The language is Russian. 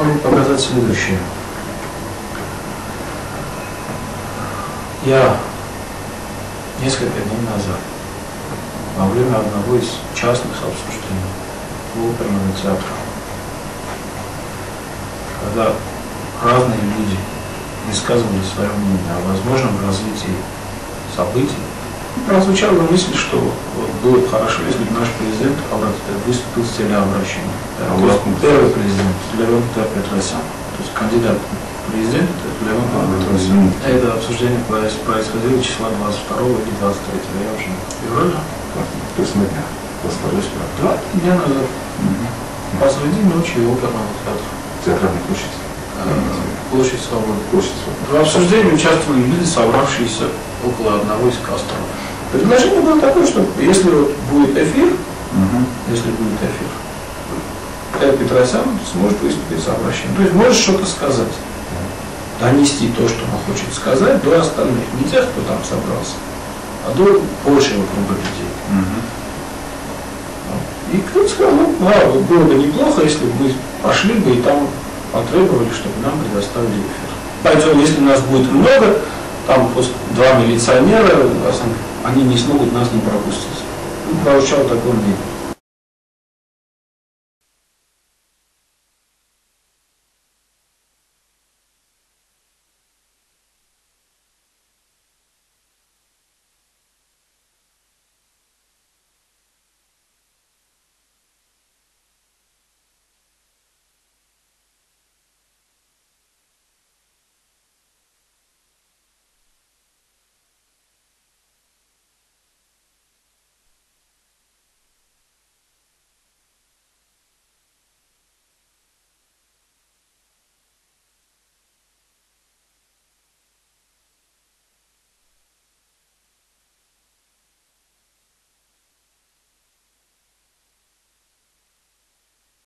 могу показать следующее. Я несколько дней назад, во время одного из частных обсуждений в оперном театре, когда разные люди высказывали свое мнение о возможном развитии событий, прозвучала мысль, что было бы хорошо, если бы наш президент выступил с телеобращением. Первый президент Левон Ter-Petrosyan, то есть кандидат в президент Левон Ter-Petrosyan. Это обсуждение происходило числа 22 или 23 февраля. То есть на дня. 2 дня назад. Посреди ночи оперного театра. Театральная площадь. Площадь Свободы. В обсуждении участвовали люди, собравшиеся около одного из костров. Предложение было такое, что если вот будет эфир, Ter-Petrosyan сможет выступить с обращением. То есть может что-то сказать, донести то, что он хочет сказать, до остальных, не тех, кто там собрался, а до большего круга людей. И кто-то сказал, ну ладно, было бы неплохо, если бы мы пошли бы и там потребовали, чтобы нам предоставили эфир. Пойдем, если нас будет много, там просто 2 милиционера, они не смогут нас не пропустить. Прозвучало такое мнение.